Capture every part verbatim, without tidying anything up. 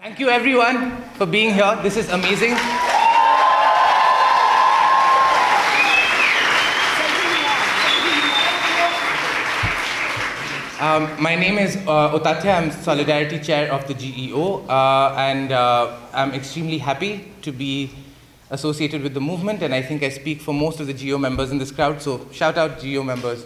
Thank you everyone for being here. This is amazing. Um, my name is uh, Otatya. I'm Solidarity Chair of the G E O, uh, and uh, I'm extremely happy to be associated with the movement, and I think I speak for most of the G E O members in this crowd, so shout out G E O members.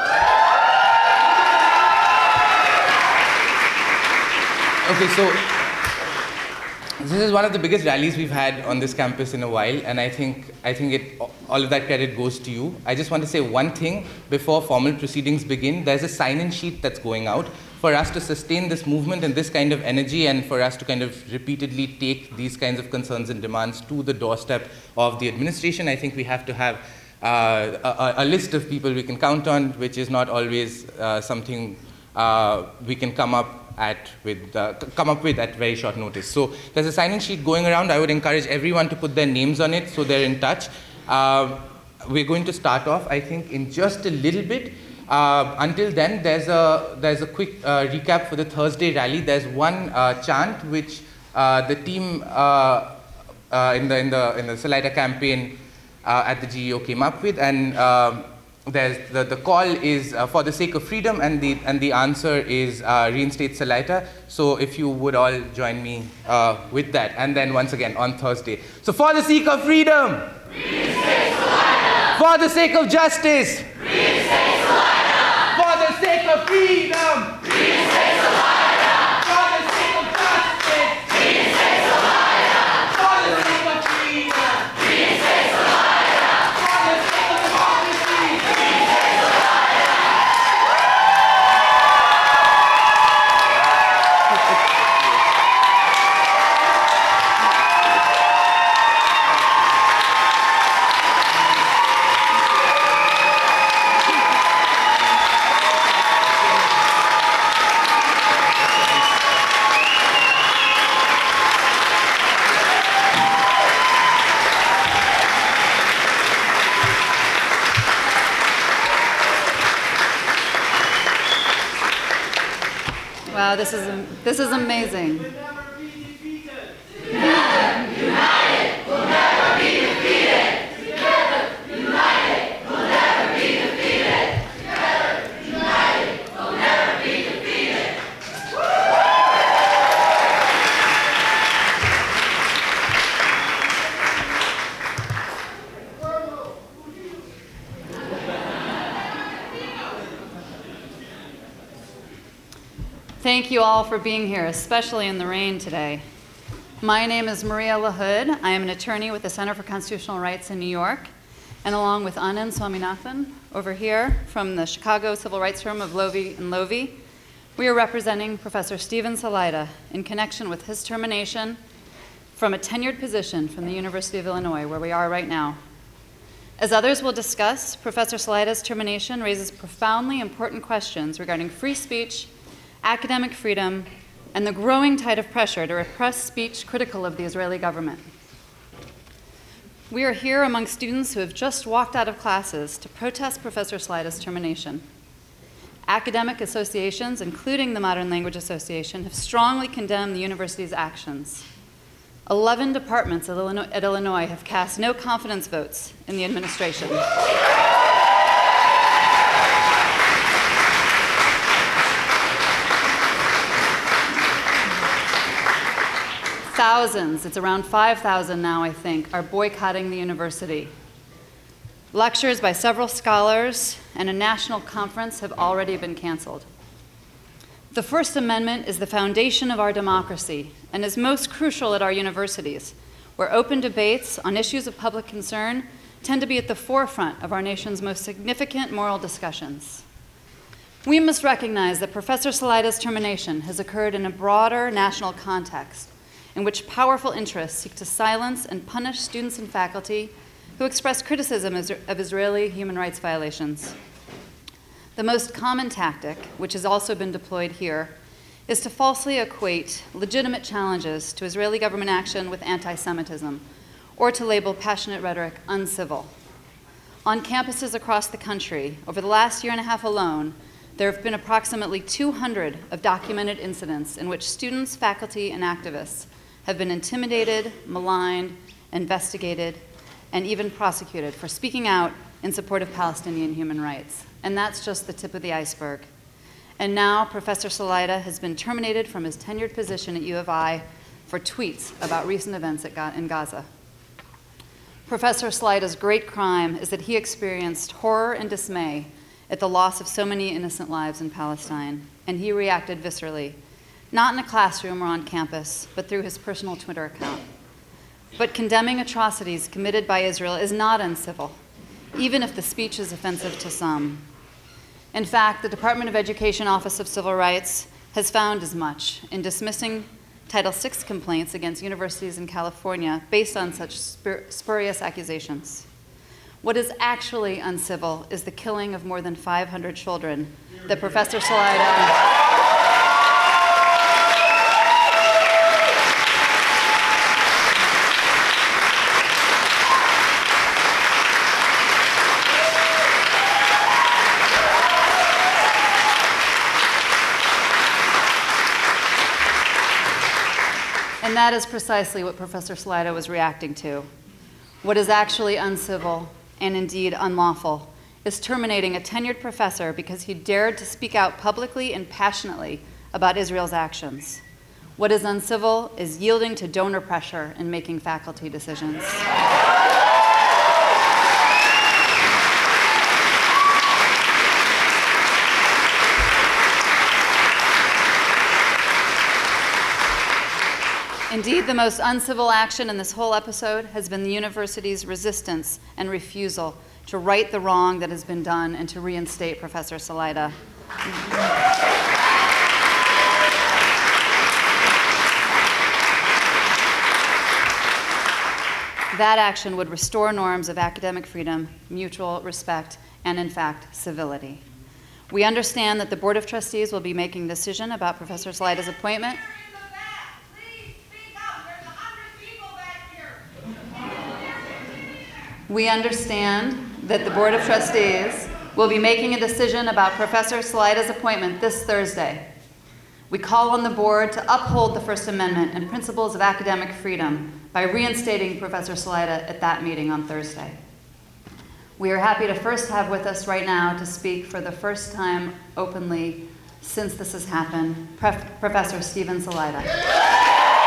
Okay, so this is one of the biggest rallies we've had on this campus in a while, and I think, I think it, all of that credit goes to you. I just want to say one thing before formal proceedings begin. There's a sign-in sheet that's going out. For us to sustain this movement and this kind of energy, and for us to kind of repeatedly take these kinds of concerns and demands to the doorstep of the administration, I think we have to have uh, a, a list of people we can count on, which is not always uh, something uh, we can come up at with uh, come up with at very short notice. So there's a sign-in sheet going around. I would encourage everyone to put their names on it so they're in touch. Uh, we're going to start off, I think, in just a little bit. Uh, until then, there's a there's a quick uh, recap for the Thursday rally. There's one uh, chant which uh, the team uh, uh, in the in the in the Salaita campaign uh, at the G E O came up with, and uh, there's the the call is uh, for the sake of freedom, and the and the answer is uh, reinstate Salaita. So if you would all join me uh, with that, and then once again on Thursday. So for the sake of freedom, reinstate Salaita. For the sake of justice, reinstate Salaita. For the sake of freedom, reinstate Salaita. For the sake of justice, reinstate Salaita. For the sake of freedom, reinstate Salaita. For the sake of democracy, reinstate Salaita. Wow, this is, this is amazing. United, we'll never be defeated. Together, united, we'll never be defeated. Together, united, we'll never be defeated. Thank you all for being here, especially in the rain today. My name is Maria LaHood. I am an attorney with the Center for Constitutional Rights in New York, and along with Anand Swaminathan over here from the Chicago Civil Rights Firm of Lovey and Lovey, we are representing Professor Stephen Salaita in connection with his termination from a tenured position from the University of Illinois, where we are right now. As others will discuss, Professor Salaita's termination raises profoundly important questions regarding free speech, academic freedom, and the growing tide of pressure to repress speech critical of the Israeli government. We are here among students who have just walked out of classes to protest Professor Salaita's termination. Academic associations, including the Modern Language Association, have strongly condemned the university's actions. Eleven departments at Illinois, at Illinois have cast no confidence votes in the administration. Thousands, it's around five thousand now, I think, are boycotting the university. Lectures by several scholars and a national conference have already been canceled. The First Amendment is the foundation of our democracy and is most crucial at our universities, where open debates on issues of public concern tend to be at the forefront of our nation's most significant moral discussions. We must recognize that Professor Salaita's termination has occurred in a broader national context, in which powerful interests seek to silence and punish students and faculty who express criticism of Israeli human rights violations. The most common tactic, which has also been deployed here, is to falsely equate legitimate challenges to Israeli government action with anti-Semitism, or to label passionate rhetoric uncivil. On campuses across the country, over the last year and a half alone, There have been approximately two hundred of documented incidents in which students, faculty, and activists have been intimidated, maligned, investigated, and even prosecuted for speaking out in support of Palestinian human rights. And that's just the tip of the iceberg. And now Professor Salaita has been terminated from his tenured position at U of I for tweets about recent events at Ga- in Gaza. Professor Salaita's great crime is that he experienced horror and dismay at the loss of so many innocent lives in Palestine, and he reacted viscerally, not in a classroom or on campus, but through his personal Twitter account. But condemning atrocities committed by Israel is not uncivil, even if the speech is offensive to some. In fact, the Department of Education Office of Civil Rights has found as much in dismissing Title six complaints against universities in California based on such spur spurious accusations. What is actually uncivil is the killing of more than five hundred children that Professor Salaita And that is precisely what Professor Salaita was reacting to. What is actually uncivil and indeed unlawful is terminating a tenured professor because he dared to speak out publicly and passionately about Israel's actions. What is uncivil is yielding to donor pressure and making faculty decisions. Indeed, the most uncivil action in this whole episode has been the university's resistance and refusal to right the wrong that has been done and to reinstate Professor Salaita. That action would restore norms of academic freedom, mutual respect, and in fact, civility. We understand that the Board of Trustees will be making a decision about Professor Salaita's appointment. We understand that the Board of Trustees will be making a decision about Professor Salaita's appointment this Thursday. We call on the board to uphold the First Amendment and principles of academic freedom by reinstating Professor Salaita at that meeting on Thursday. We are happy to first have with us right now to speak for the first time openly since this has happened, Prof Professor Stephen Salaita.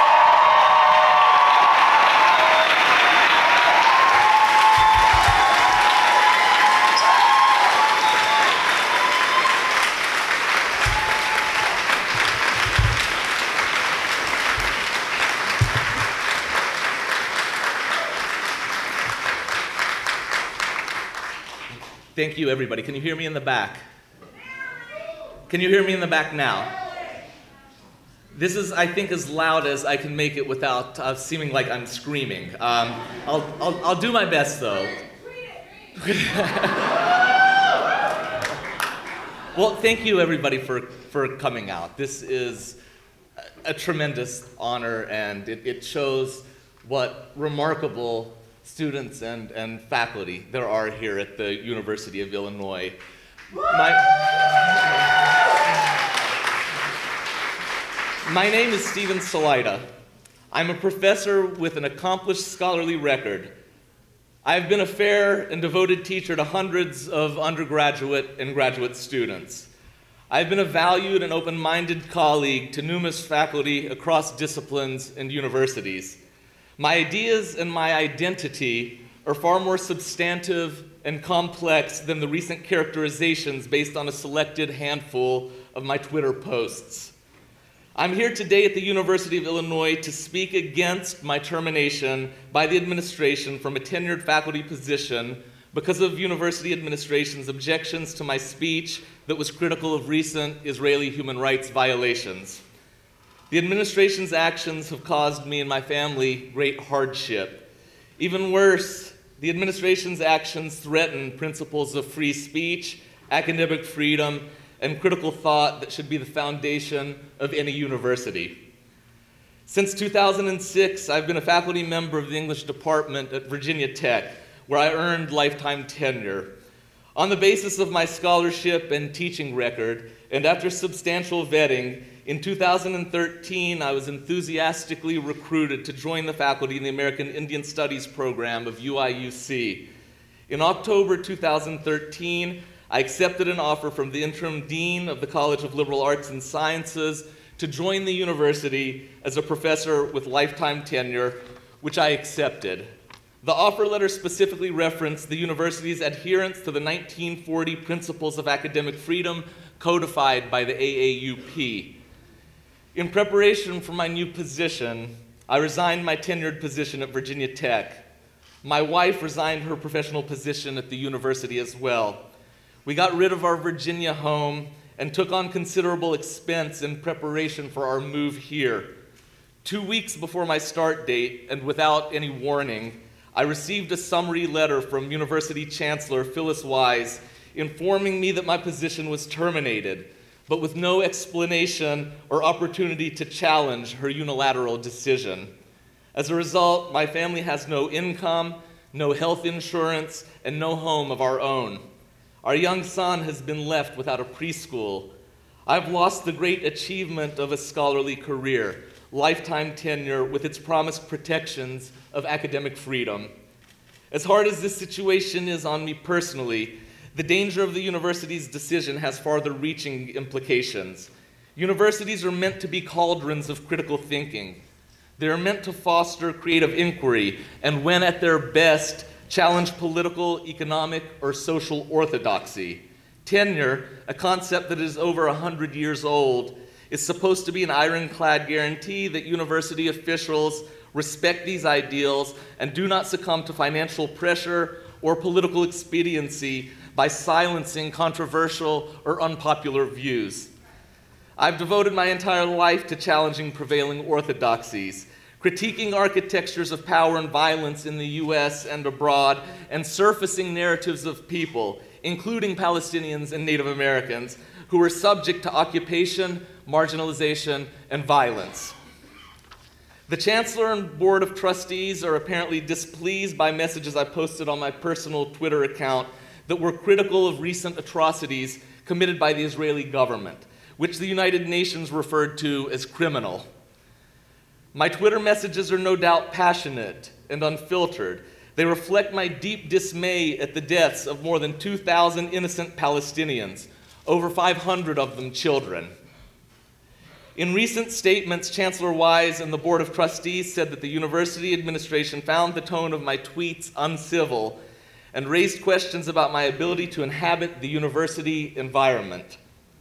Thank you, everybody. Can you hear me in the back? Can you hear me in the back now? This is, I think, as loud as I can make it without uh, seeming like I'm screaming. Um, I'll, I'll, I'll do my best, though. Well, thank you, everybody, for, for coming out. This is a, a tremendous honor, and it, it shows what remarkable students and, and faculty there are here at the University of Illinois. My, my name is Stephen Salaita. I'm a professor with an accomplished scholarly record. I've been a fair and devoted teacher to hundreds of undergraduate and graduate students. I've been a valued and open-minded colleague to numerous faculty across disciplines and universities. My ideas and my identity are far more substantive and complex than the recent characterizations based on a selected handful of my Twitter posts. I'm here today at the University of Illinois to speak against my termination by the administration from a tenured faculty position because of university administration's objections to my speech that was critical of recent Israeli human rights violations. The administration's actions have caused me and my family great hardship. Even worse, the administration's actions threaten principles of free speech, academic freedom, and critical thought that should be the foundation of any university. Since two thousand six, I've been a faculty member of the English department at Virginia Tech, where I earned lifetime tenure. On the basis of my scholarship and teaching record, and after substantial vetting, in two thousand thirteen, I was enthusiastically recruited to join the faculty in the American Indian Studies program of U I U C. In October two thousand thirteen, I accepted an offer from the interim dean of the College of Liberal Arts and Sciences to join the university as a professor with lifetime tenure, which I accepted. The offer letter specifically referenced the university's adherence to the nineteen forty Principles of Academic Freedom codified by the A A U P. In preparation for my new position, I resigned my tenured position at Virginia Tech. My wife resigned her professional position at the university as well. We got rid of our Virginia home and took on considerable expense in preparation for our move here. Two weeks before my start date, and without any warning, I received a summary letter from University Chancellor Phyllis Wise informing me that my position was terminated, but with no explanation or opportunity to challenge her unilateral decision. As a result, my family has no income, no health insurance, and no home of our own. Our young son has been left without a preschool. I've lost the great achievement of a scholarly career, lifetime tenure with its promised protections of academic freedom. As hard as this situation is on me personally, the danger of the university's decision has farther-reaching implications. Universities are meant to be cauldrons of critical thinking. They are meant to foster creative inquiry and, when at their best, challenge political, economic, or social orthodoxy. Tenure, a concept that is over one hundred years old, is supposed to be an ironclad guarantee that university officials respect these ideals and do not succumb to financial pressure or political expediency by silencing controversial or unpopular views. I've devoted my entire life to challenging prevailing orthodoxies, critiquing architectures of power and violence in the U S and abroad, and surfacing narratives of people, including Palestinians and Native Americans, who are subject to occupation, marginalization, and violence. The Chancellor and Board of Trustees are apparently displeased by messages I posted on my personal Twitter account that were critical of recent atrocities committed by the Israeli government, which the United Nations referred to as criminal. My Twitter messages are no doubt passionate and unfiltered. They reflect my deep dismay at the deaths of more than two thousand innocent Palestinians, over five hundred of them children. In recent statements, Chancellor Wise and the Board of Trustees said that the university administration found the tone of my tweets uncivil and raised questions about my ability to inhabit the university environment.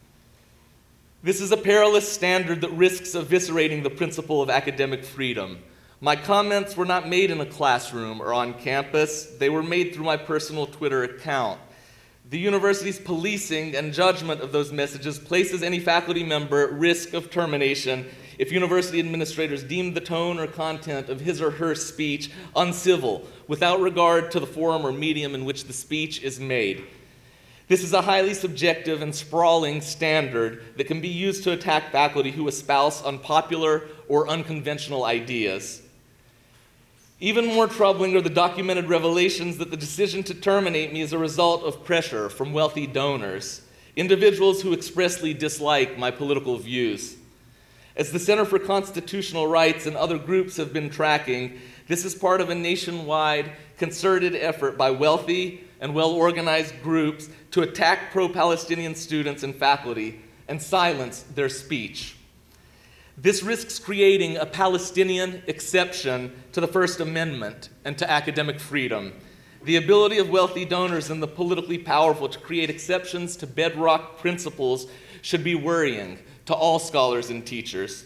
This is a perilous standard that risks eviscerating the principle of academic freedom. My comments were not made in a classroom or on campus. They were made through my personal Twitter account. The university's policing and judgment of those messages places any faculty member at risk of termination if university administrators deem the tone or content of his or her speech uncivil, without regard to the forum or medium in which the speech is made. This is a highly subjective and sprawling standard that can be used to attack faculty who espouse unpopular or unconventional ideas. Even more troubling are the documented revelations that the decision to terminate me is a result of pressure from wealthy donors, individuals who expressly dislike my political views. As the Center for Constitutional Rights and other groups have been tracking, this is part of a nationwide, concerted effort by wealthy and well-organized groups to attack pro-Palestinian students and faculty and silence their speech. This risks creating a Palestinian exception to the First Amendment and to academic freedom. The ability of wealthy donors and the politically powerful to create exceptions to bedrock principles should be worrying to all scholars and teachers.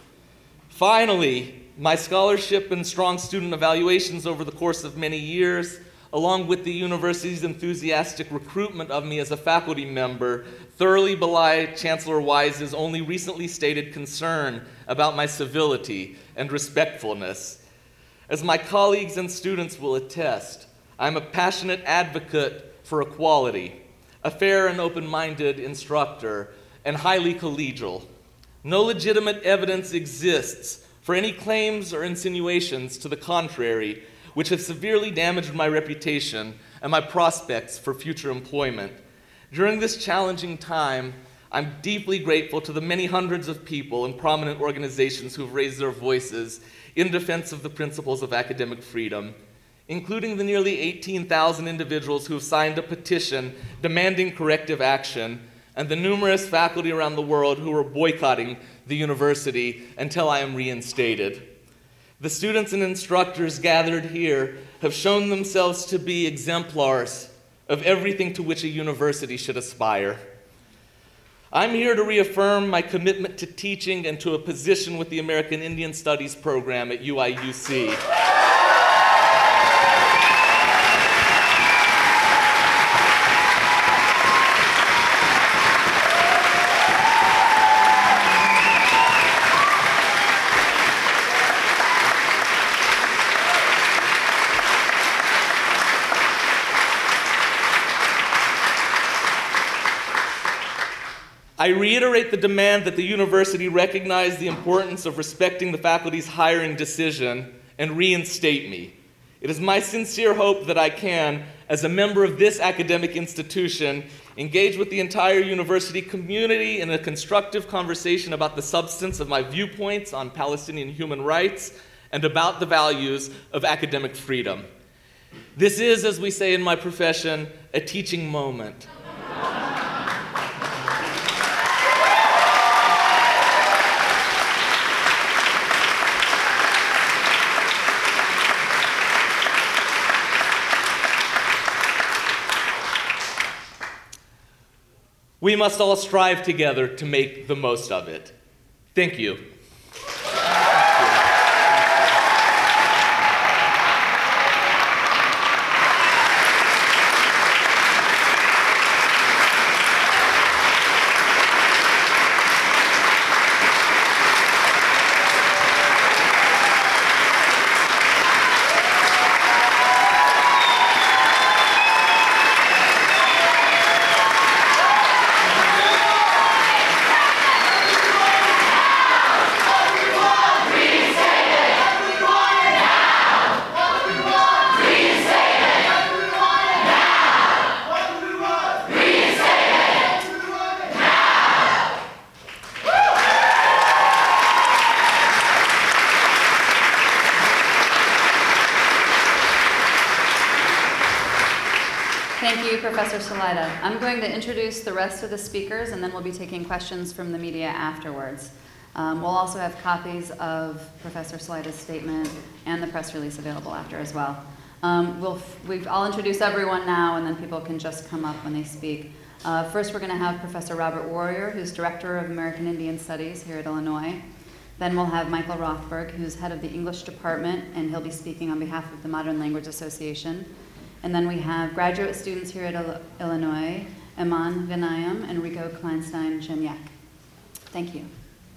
Finally, my scholarship and strong student evaluations over the course of many years, along with the university's enthusiastic recruitment of me as a faculty member, thoroughly belie Chancellor Wise's only recently stated concern about my civility and respectfulness. As my colleagues and students will attest, I'm a passionate advocate for equality, a fair and open-minded instructor, and highly collegial. No legitimate evidence exists for any claims or insinuations to the contrary, which have severely damaged my reputation and my prospects for future employment. During this challenging time, I'm deeply grateful to the many hundreds of people and prominent organizations who have raised their voices in defense of the principles of academic freedom, including the nearly eighteen thousand individuals who have signed a petition demanding corrective action, and the numerous faculty around the world who are boycotting the university until I am reinstated. The students and instructors gathered here have shown themselves to be exemplars of everything to which a university should aspire. I'm here to reaffirm my commitment to teaching and to a position with the American Indian Studies program at U I U C. I reiterate the demand that the university recognize the importance of respecting the faculty's hiring decision and reinstate me. It is my sincere hope that I can, as a member of this academic institution, engage with the entire university community in a constructive conversation about the substance of my viewpoints on Palestinian human rights and about the values of academic freedom. This is, as we say in my profession, a teaching moment. We must all strive together to make the most of it. Thank you. Thank you, Professor Salaita. I'm going to introduce the rest of the speakers, and then we'll be taking questions from the media afterwards. Um, we'll also have copies of Professor Salaita's statement and the press release available after as well. Um, we'll, we've, I'll introduce everyone now, and then people can just come up when they speak. Uh, first, we're going to have Professor Robert Warrior, who's Director of American Indian Studies here at Illinois. Then we'll have Michael Rothberg, who's head of the English department, and he'll be speaking on behalf of the Modern Language Association. And then we have graduate students here at Il Illinois, Iman Vinayam and Rico Kleinstein-Jemyak. Thank you.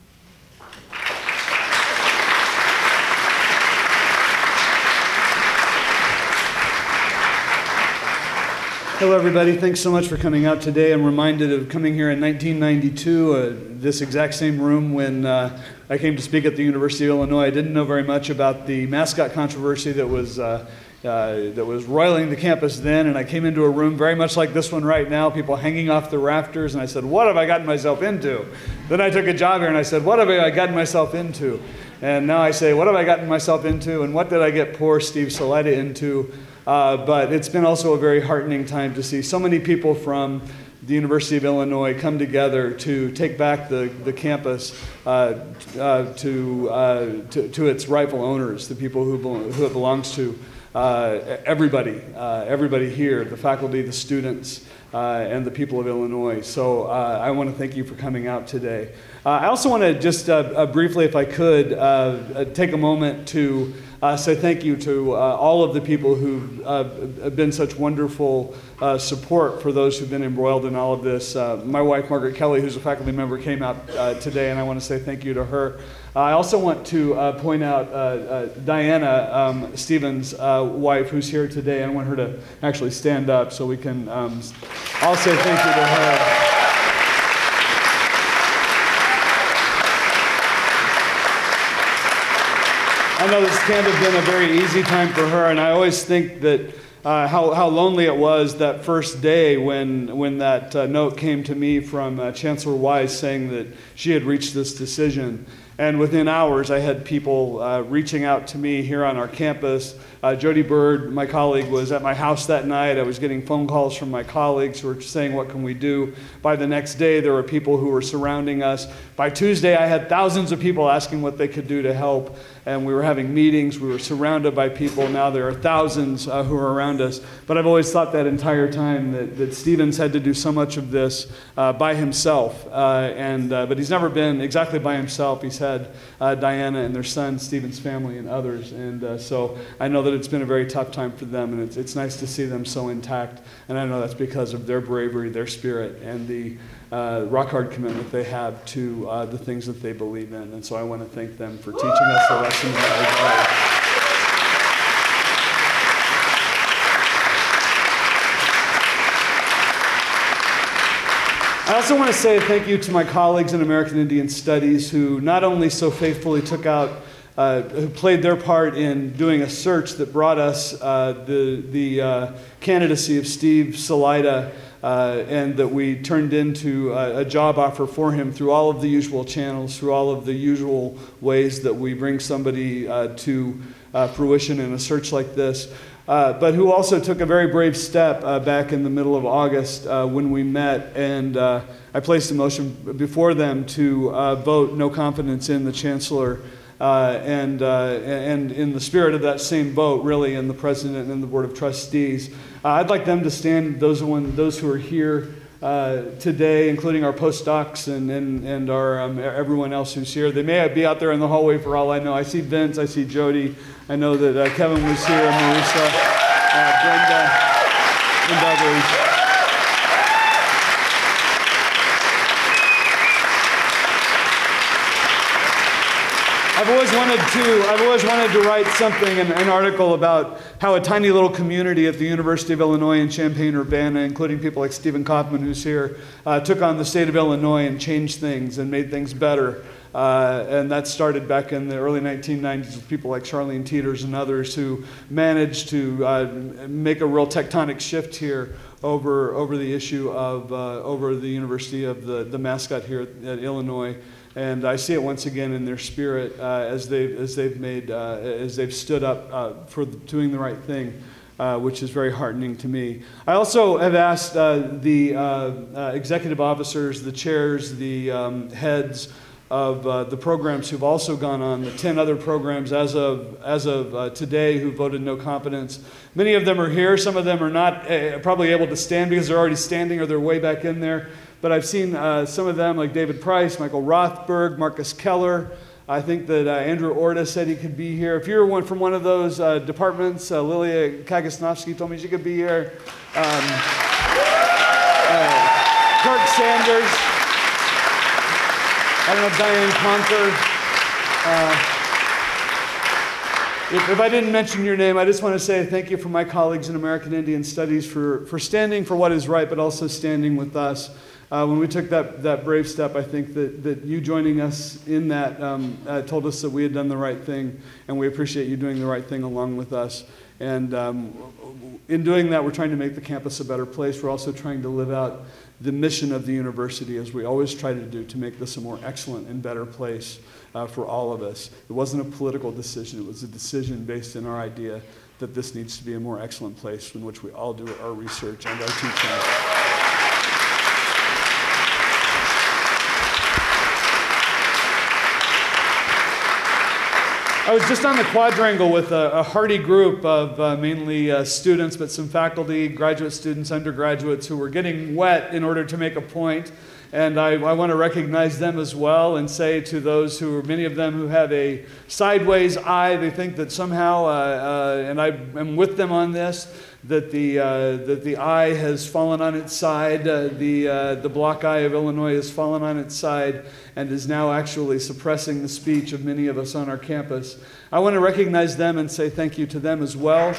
Hello, everybody. Thanks so much for coming out today. I'm reminded of coming here in nineteen ninety-two, uh, this exact same room when uh, I came to speak at the University of Illinois. I didn't know very much about the mascot controversy that was uh, Uh, that was roiling the campus then, and I came into a room very much like this one right now, people hanging off the rafters, and I said, what have I gotten myself into? Then I took a job here and I said, what have I gotten myself into? And now I say, what have I gotten myself into, and what did I get poor Steve Salaita into? Uh, but it's been also a very heartening time to see so many people from the University of Illinois come together to take back the, the campus uh, uh, to, uh, to, to its rightful owners, the people who, who it belongs to. Uh, everybody, uh, everybody here, the faculty, the students, uh, and the people of Illinois. So uh, I want to thank you for coming out today. Uh, I also want to just uh, uh, briefly, if I could, uh, uh, take a moment to uh, say thank you to uh, all of the people who've uh, been such wonderful uh, support for those who've been embroiled in all of this. Uh, my wife, Margaret Kelly, who's a faculty member, came out uh, today, and I want to say thank you to her. Uh, I also want to uh, point out uh, uh, Diana um, Stevens' uh, wife, who's here today. I want her to actually stand up so we can um, all say thank you to her. I know this can't have been a very easy time for her, and I always think that uh, how, how lonely it was that first day when, when that uh, note came to me from uh, Chancellor Wise saying that she had reached this decision. And within hours, I had people uh, reaching out to me here on our campus. Uh, Jody Bird, my colleague, was at my house that night. I was getting phone calls from my colleagues who were saying, what can we do? By the next day, there were people who were surrounding us. By Tuesday, I had thousands of people asking what they could do to help. And we were having meetings. We were surrounded by people. Now there are thousands uh, who are around us. But I've always thought that entire time that, that Stevens had to do so much of this uh, by himself. Uh, and uh, but he's never been exactly by himself. He's had uh, Diana and their son, Stevens' family, and others. And uh, so I know that it's been a very tough time for them. And it's, it's nice to see them so intact. And I know that's because of their bravery, their spirit, and the Uh, rock-hard commitment they have to uh, the things that they believe in. And so I want to thank them for teaching us the lessons that we learned. I also want to say thank you to my colleagues in American Indian Studies who not only so faithfully took out, uh, who played their part in doing a search that brought us uh, the, the uh, candidacy of Steve Salaita, Uh, and that we turned into a, a job offer for him through all of the usual channels, through all of the usual ways that we bring somebody uh, to uh, fruition in a search like this. Uh, but who also took a very brave step uh, back in the middle of August uh, when we met, and uh, I placed a motion before them to uh, vote no confidence in the Chancellor. Uh, and, uh, and in the spirit of that same vote, really, in the President and the Board of Trustees. Uh, I'd like them to stand, those, one, those who are here uh, today, including our postdocs and, and, and our, um, everyone else who's here. They may be out there in the hallway for all I know. I see Vince, I see Jody. I know that uh, Kevin was here, Marisa, uh, Brenda, and others. I've always wanted to, I've always wanted to write something, an, an article about how a tiny little community at the University of Illinois in Champaign-Urbana, including people like Stephen Kaufman, who's here, uh, took on the state of Illinois and changed things and made things better. Uh, and that started back in the early nineteen nineties with people like Charlene Teeters and others who managed to uh, make a real tectonic shift here over, over the issue of, uh, over the University of the, the mascot here at, at Illinois. And I see it once again in their spirit uh, as they've as they've made uh, as they've stood up uh, for doing the right thing, uh, which is very heartening to me. I also have asked uh, the uh, uh, executive officers, the chairs, the um, heads of uh, the programs who've also gone on, the ten other programs as of as of uh, today who voted no confidence. Many of them are here. Some of them are not uh, probably able to stand because they're already standing or they're way back in there. But I've seen uh, some of them, like David Price, Michael Rothberg, Marcus Keller. I think that uh, Andrew Orta said he could be here. If you're one from one of those uh, departments, uh, Lilia Kagasnovsky told me she could be here. Um, uh, Kirk Sanders. I don't know, Diane Conker. Uh, if, if I didn't mention your name, I just want to say thank you for my colleagues in American Indian Studies for, for standing for what is right, but also standing with us. Uh, when we took that, that brave step, I think that, that you joining us in that um, uh, told us that we had done the right thing, and we appreciate you doing the right thing along with us. And um, in doing that, we're trying to make the campus a better place. We're also trying to live out the mission of the university, as we always try to do, to make this a more excellent and better place uh, for all of us. It wasn't a political decision. It was a decision based in our idea that this needs to be a more excellent place in which we all do our research and our teaching. I was just on the quadrangle with a, a hearty group of uh, mainly uh, students, but some faculty, graduate students, undergraduates who were getting wet in order to make a point. And I, I want to recognize them as well and say to those who are, many of them who have a sideways eye, they think that somehow, uh, uh, and I am with them on this, that the, uh, that the eye has fallen on its side, uh, the, uh, the block eye of Illinois has fallen on its side and is now actually suppressing the speech of many of us on our campus. I want to recognize them and say thank you to them as well.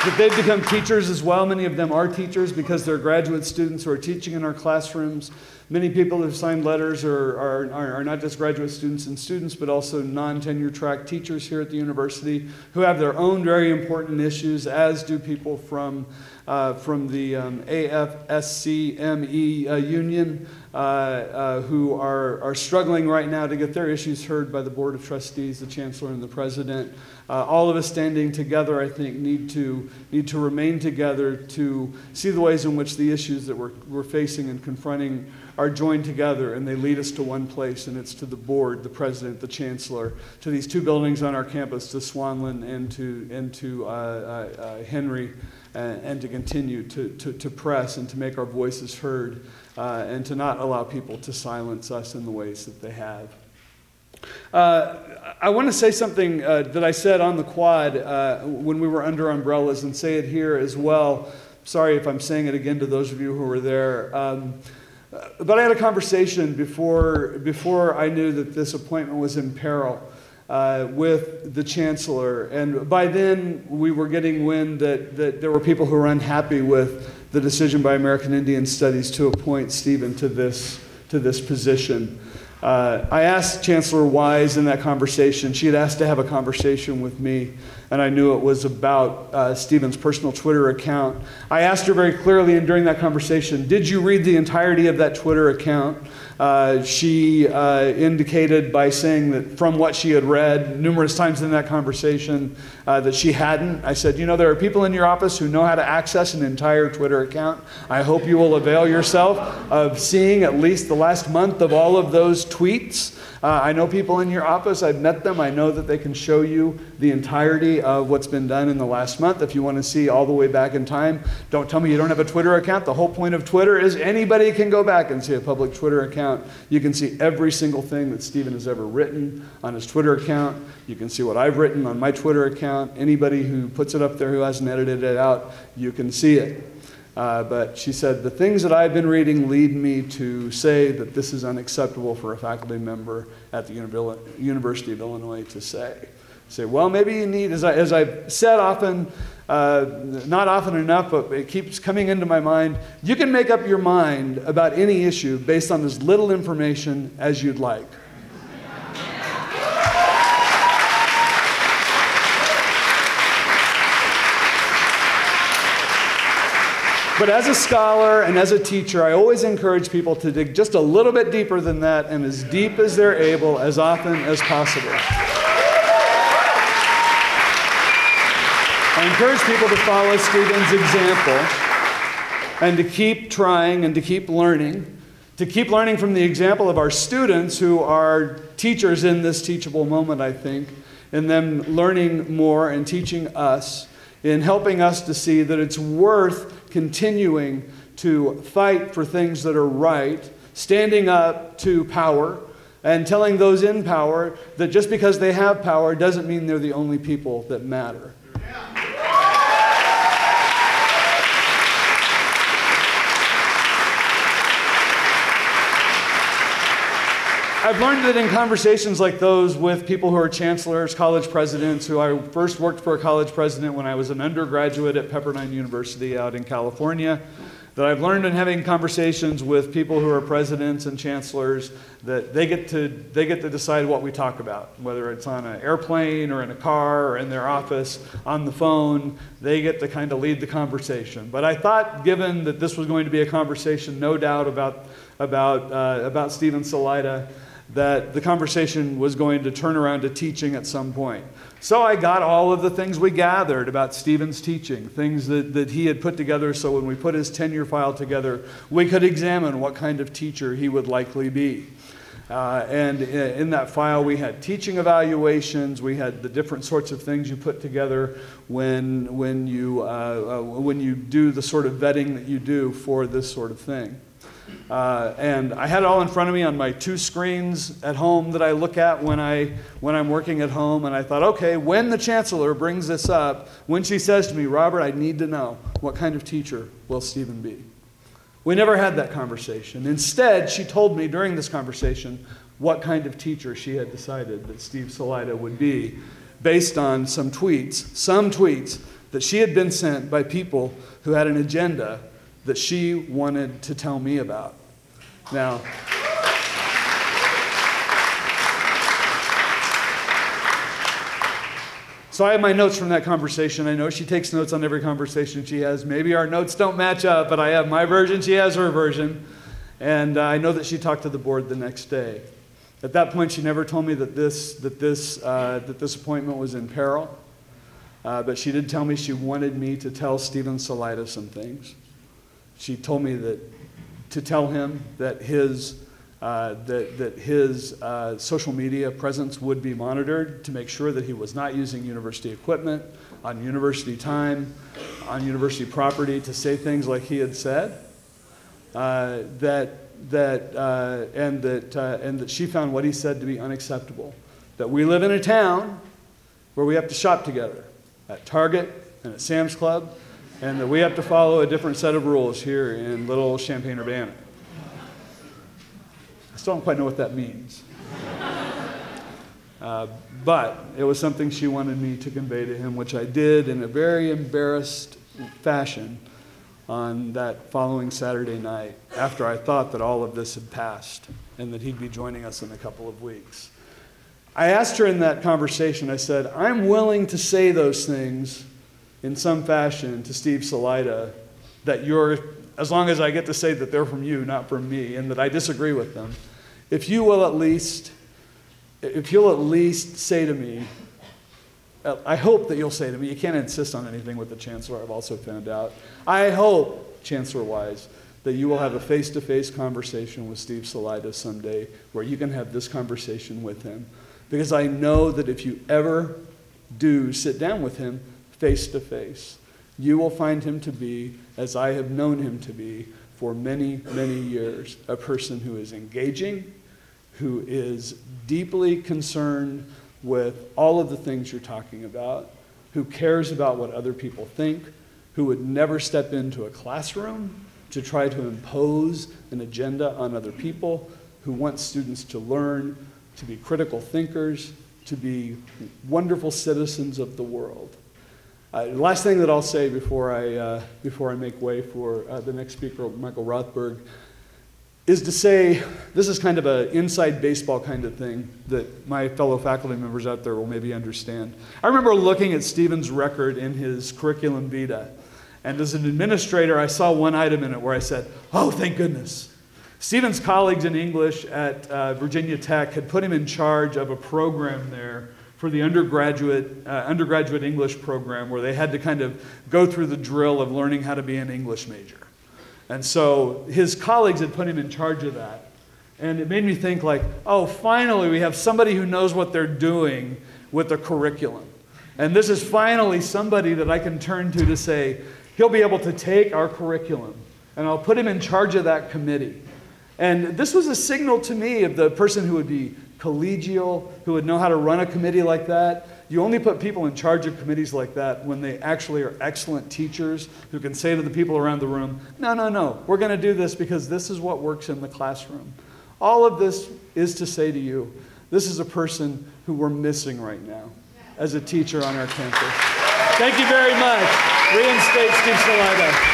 that they've become teachers as well. Many of them are teachers because they're graduate students who are teaching in our classrooms. Many people who've signed letters are, are, are not just graduate students and students, but also non-tenure track teachers here at the university who have their own very important issues, as do people from, uh, from the um, A F S C M E uh, union uh, uh, who are, are struggling right now to get their issues heard by the Board of Trustees, the Chancellor, and the President. Uh, all of us standing together, I think, need to, need to remain together to see the ways in which the issues that we're, we're facing and confronting are joined together, and they lead us to one place, and it's to the board, the president, the chancellor, to these two buildings on our campus, to Swanland and to, and to uh, uh, uh, Henry, uh, and to continue to, to, to press and to make our voices heard, uh, and to not allow people to silence us in the ways that they have. Uh, I want to say something uh, that I said on the quad uh, when we were under umbrellas, and say it here as well. Sorry if I'm saying it again to those of you who were there. Um, But I had a conversation before, before I knew that this appointment was in peril uh, with the chancellor. And by then, we were getting wind that, that there were people who were unhappy with the decision by American Indian Studies to appoint Stephen to this, to this position. Uh, I asked Chancellor Wise in that conversation. She had asked to have a conversation with me, and I knew it was about uh, Stephen's personal Twitter account. I asked her very clearly, and during that conversation, did you read the entirety of that Twitter account? Uh, she uh, indicated by saying that from what she had read numerous times in that conversation uh, that she hadn't. I said, you know, there are people in your office who know how to access an entire Twitter account. I hope you will avail yourself of seeing at least the last month of all of those tweets. Uh, I know people in your office, I've met them, I know that they can show you the entirety of what's been done in the last month. If you want to see all the way back in time, don't tell me you don't have a Twitter account. The whole point of Twitter is anybody can go back and see a public Twitter account. You can see every single thing that Stephen has ever written on his Twitter account. You can see what I've written on my Twitter account. Anybody who puts it up there who hasn't edited it out, you can see it. Uh, but she said, the things that I've been reading lead me to say that this is unacceptable for a faculty member at the University of Illinois to say. Say, well, maybe you need, as, I, as I've said often, uh, not often enough, but it keeps coming into my mind, you can make up your mind about any issue based on as little information as you'd like. But as a scholar and as a teacher, I always encourage people to dig just a little bit deeper than that, and as deep as they're able, as often as possible. I encourage people to follow Stephen's example and to keep trying and to keep learning, to keep learning from the example of our students who are teachers in this teachable moment, I think, and them learning more and teaching us, in helping us to see that it's worth continuing to fight for things that are right, standing up to power, and telling those in power that just because they have power doesn't mean they're the only people that matter. I've learned that in conversations like those with people who are chancellors, college presidents, who I first worked for a college president when I was an undergraduate at Pepperdine University out in California, that I've learned in having conversations with people who are presidents and chancellors that they get to, they get to decide what we talk about, whether it's on an airplane or in a car or in their office, on the phone, they get to kind of lead the conversation. But I thought, given that this was going to be a conversation, no doubt, about, about, uh, about Stephen Salaita, that the conversation was going to turn around to teaching at some point. So I got all of the things we gathered about Stephen's teaching, things that, that he had put together so when we put his tenure file together, we could examine what kind of teacher he would likely be. Uh, and in that file we had teaching evaluations, we had the different sorts of things you put together when, when, you, uh, uh, when you do the sort of vetting that you do for this sort of thing. Uh, and I had it all in front of me on my two screens at home that I look at when, I, when I'm working at home. And I thought, okay, when the chancellor brings this up, when she says to me, Robert, I need to know, what kind of teacher will Stephen be? We never had that conversation. Instead, she told me during this conversation what kind of teacher she had decided that Steve Salaita would be based on some tweets, some tweets that she had been sent by people who had an agenda that she wanted to tell me about. Now, so I have my notes from that conversation. I know she takes notes on every conversation she has. Maybe our notes don't match up, but I have my version, she has her version. And uh, I know that she talked to the board the next day. At that point, she never told me that this, that this, uh, that this appointment was in peril. Uh, but she did tell me she wanted me to tell Stephen Salaita some things. She told me that to tell him that his, uh, that, that his uh, social media presence would be monitored to make sure that he was not using university equipment on university time, on university property to say things like he had said. Uh, that, that, uh, and, that, uh, and that she found what he said to be unacceptable. That we live in a town where we have to shop together at Target and at Sam's Club, and that we have to follow a different set of rules here in little Champaign, Urbana. I still don't quite know what that means. Uh, but it was something she wanted me to convey to him, which I did in a very embarrassed fashion on that following Saturday night, after I thought that all of this had passed and that he'd be joining us in a couple of weeks. I asked her in that conversation, I said, I'm willing to say those things in some fashion to Steve Salaita, that you're, as long as I get to say that they're from you, not from me, and that I disagree with them. If you will at least, if you'll at least say to me, I hope that you'll say to me, you can't insist on anything with the Chancellor, I've also found out. I hope, Chancellor-wise, that you will have a face-to-face conversation with Steve Salaita someday where you can have this conversation with him. Because I know that if you ever do sit down with him face-to-face, you will find him to be, as I have known him to be for many, many years, a person who is engaging, who is deeply concerned with all of the things you're talking about, who cares about what other people think, who would never step into a classroom to try to impose an agenda on other people, who wants students to learn, to be critical thinkers, to be wonderful citizens of the world. Uh, the last thing that I'll say before I, uh, before I make way for uh, the next speaker, Michael Rothberg, is to say, this is kind of an inside baseball kind of thing that my fellow faculty members out there will maybe understand. I remember looking at Stephen's record in his curriculum vitae, and as an administrator, I saw one item in it where I said, oh, thank goodness. Stephen's colleagues in English at uh, Virginia Tech had put him in charge of a program there for the undergraduate, uh, undergraduate English program where they had to kind of go through the drill of learning how to be an English major. And so his colleagues had put him in charge of that. And it made me think like, oh, finally we have somebody who knows what they're doing with the curriculum. And this is finally somebody that I can turn to to say, he'll be able to take our curriculum and I'll put him in charge of that committee. And this was a signal to me of the person who would be collegial, who would know how to run a committee like that. You only put people in charge of committees like that when they actually are excellent teachers who can say to the people around the room, no, no, no, we're going to do this because this is what works in the classroom. All of this is to say to you, this is a person who we're missing right now as a teacher on our campus. Thank you very much. Reinstate Steve Salaita.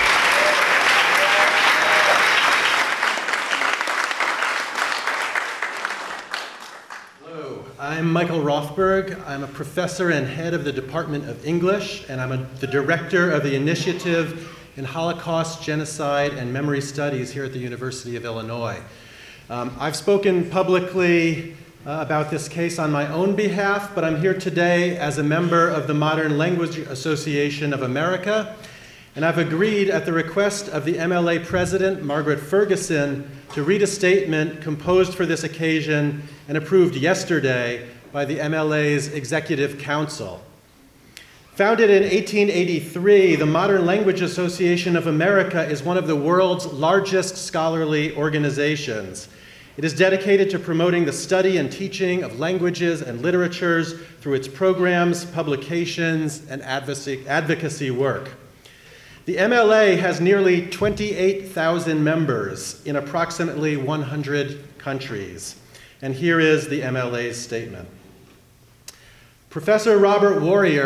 I'm Michael Rothberg. I'm a professor and head of the Department of English, and I'm a, the director of the Initiative in Holocaust, Genocide, and Memory Studies here at the University of Illinois. Um, I've spoken publicly uh, about this case on my own behalf, but I'm here today as a member of the Modern Language Association of America, and I've agreed at the request of the M L A president, Margaret Ferguson, to read a statement composed for this occasion and approved yesterday by the M L A's Executive Council. Founded in eighteen eighty-three, the Modern Language Association of America is one of the world's largest scholarly organizations. It is dedicated to promoting the study and teaching of languages and literatures through its programs, publications, and advocacy, advocacy work. The M L A has nearly twenty-eight thousand members in approximately one hundred countries. And here is the M L A's statement. Professor Robert Warrior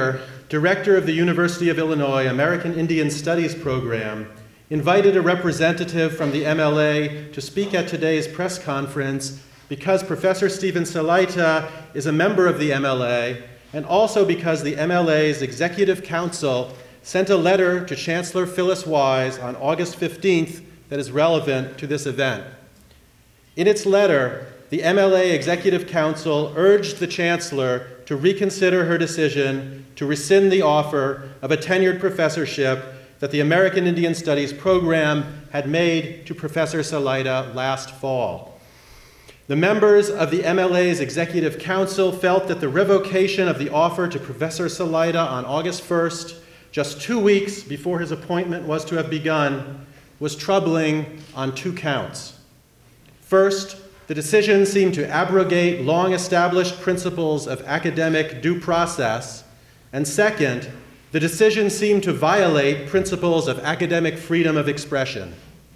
director of the University of Illinois American Indian Studies program, invited a representative from the M L A to speak at today's press conference because Professor Stephen Salaita is a member of the M L A, and also because the M L A's Executive Council sent a letter to Chancellor Phyllis Wise on August fifteenth that is relevant to this event. In its letter, the M L A Executive Council urged the Chancellor to reconsider her decision to rescind the offer of a tenured professorship that the American Indian Studies program had made to Professor Salaita last fall. The members of the M L A's Executive Council felt that the revocation of the offer to Professor Salaita on August first, just two weeks before his appointment was to have begun, was troubling on two counts. First, the decision seemed to abrogate long-established principles of academic due process, and second, the decision seemed to violate principles of academic freedom of expression.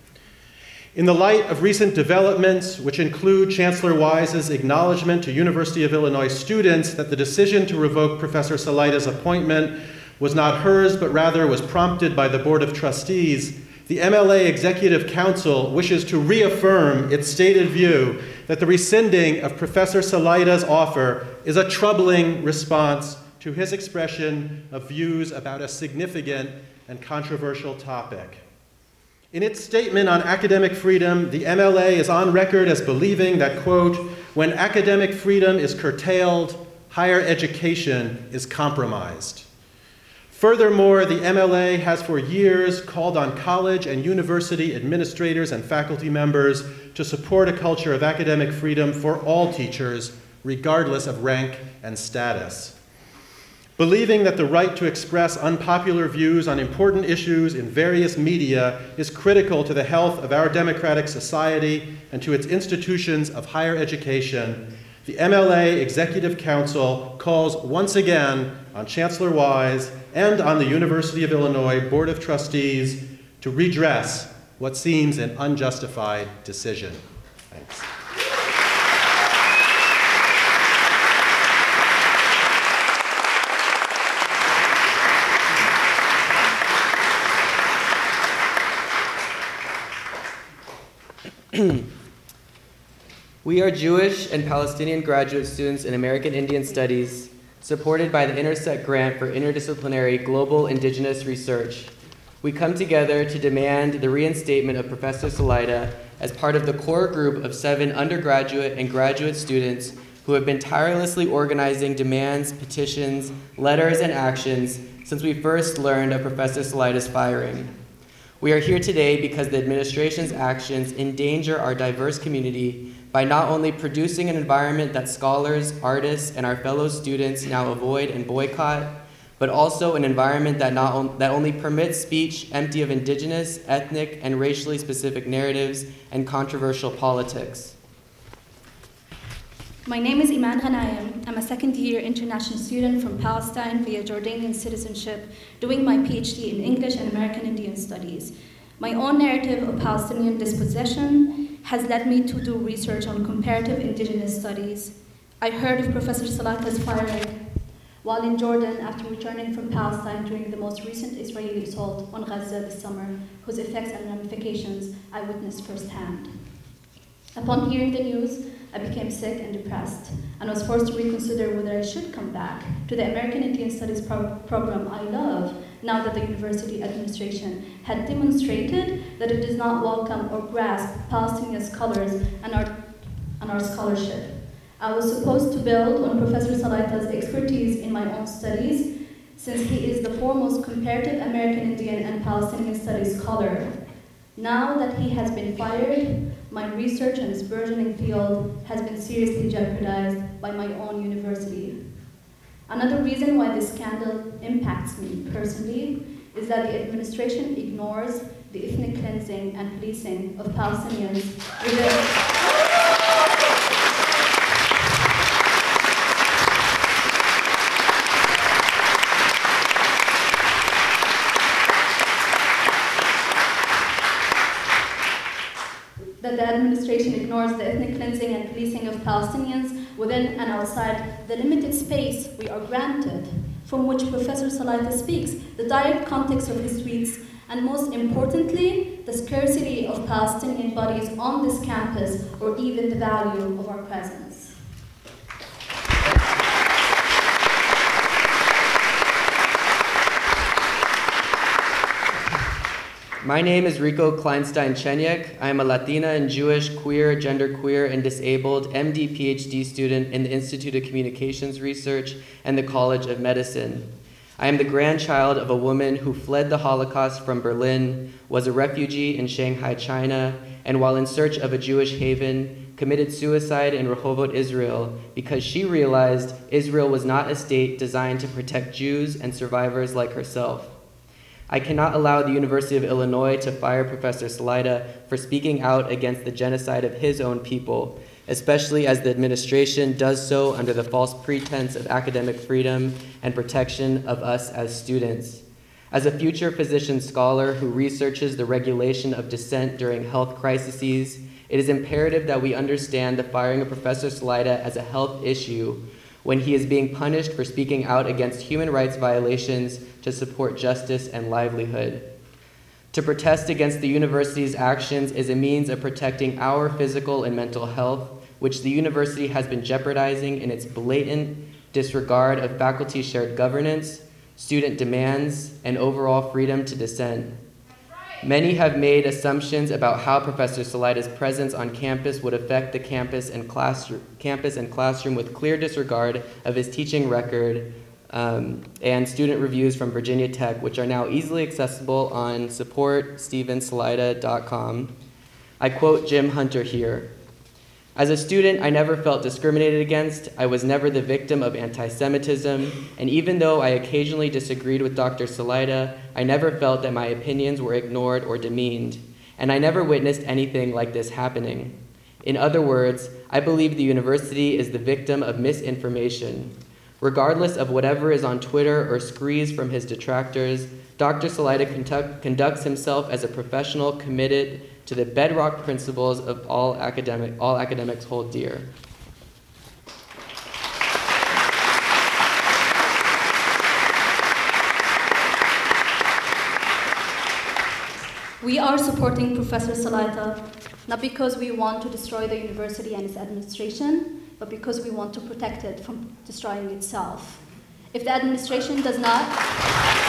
In the light of recent developments, which include Chancellor Wise's acknowledgement to University of Illinois students that the decision to revoke Professor Salaita's appointment was not hers, but rather was prompted by the Board of Trustees, the M L A Executive Council wishes to reaffirm its stated view that the rescinding of Professor Salaita's offer is a troubling response to his expression of views about a significant and controversial topic. In its statement on academic freedom, the M L A is on record as believing that, quote, when academic freedom is curtailed, higher education is compromised. Furthermore, the M L A has for years called on college and university administrators and faculty members to support a culture of academic freedom for all teachers, regardless of rank and status. Believing that the right to express unpopular views on important issues in various media is critical to the health of our democratic society and to its institutions of higher education, the M L A Executive Council calls once again on Chancellor Wise and on the University of Illinois Board of Trustees to redress what seems an unjustified decision. Thanks. We are Jewish and Palestinian graduate students in American Indian Studies, supported by the Intersect Grant for Interdisciplinary Global Indigenous Research. We come together to demand the reinstatement of Professor Salaita as part of the core group of seven undergraduate and graduate students who have been tirelessly organizing demands, petitions, letters, and actions since we first learned of Professor Salaita's firing. We are here today because the administration's actions endanger our diverse community by not only producing an environment that scholars, artists, and our fellow students now avoid and boycott, but also an environment that, not on, that only permits speech empty of indigenous, ethnic, and racially specific narratives and controversial politics. My name is Iman Ghanayem. I'm a second-year international student from Palestine via Jordanian citizenship, doing my PhD in English and American Indian Studies. My own narrative of Palestinian dispossession has led me to do research on comparative indigenous studies. I heard of Professor Salaita's firing while in Jordan after returning from Palestine during the most recent Israeli assault on Gaza this summer, whose effects and ramifications I witnessed firsthand. Upon hearing the news, I became sick and depressed, and was forced to reconsider whether I should come back to the American Indian Studies pro program I love, now that the university administration had demonstrated that it does not welcome or grasp Palestinian scholars and our, and our scholarship. I was supposed to build on Professor Salaita's expertise in my own studies, since he is the foremost comparative American Indian and Palestinian studies scholar. Now that he has been fired, my research in this burgeoning field has been seriously jeopardized by my own university. Another reason why this scandal impacts me personally is that the administration ignores the ethnic cleansing and policing of Palestinians within that the administration ignores the ethnic cleansing and policing of Palestinians within and outside the limited space we are granted from which Professor Salaita speaks, the direct context of his tweets, and most importantly, the scarcity of Palestinian bodies on this campus, or even the value of our presence. My name is Rico Kleinstein-Chenyek. I am a Latina and Jewish, queer, genderqueer, and disabled M D PhD student in the Institute of Communications Research and the College of Medicine. I am the grandchild of a woman who fled the Holocaust from Berlin, was a refugee in Shanghai, China, and while in search of a Jewish haven, committed suicide in Rehovot, Israel, because she realized Israel was not a state designed to protect Jews and survivors like herself. I cannot allow the University of Illinois to fire Professor Salaita for speaking out against the genocide of his own people, especially as the administration does so under the false pretense of academic freedom and protection of us as students. As a future physician scholar who researches the regulation of dissent during health crises, it is imperative that we understand the firing of Professor Salaita as a health issue when he is being punished for speaking out against human rights violations to support justice and livelihood. To protest against the university's actions is a means of protecting our physical and mental health, which the university has been jeopardizing in its blatant disregard of faculty shared governance, student demands, and overall freedom to dissent. Many have made assumptions about how Professor Salaita's presence on campus would affect the campus and classroom, campus and classroom with clear disregard of his teaching record um, and student reviews from Virginia Tech, which are now easily accessible on support steven salaita dot com. I quote Jim Hunter here. As a student, I never felt discriminated against. I was never the victim of anti-Semitism, and even though I occasionally disagreed with Doctor Salaita, I never felt that my opinions were ignored or demeaned, and I never witnessed anything like this happening. In other words, I believe the university is the victim of misinformation. Regardless of whatever is on Twitter or screeds from his detractors, Doctor Salaita conduct, conducts himself as a professional committed to the bedrock principles of all academic, all academics hold dear. We are supporting Professor Salaita, not because we want to destroy the university and its administration, but because we want to protect it from destroying itself. If the administration does not,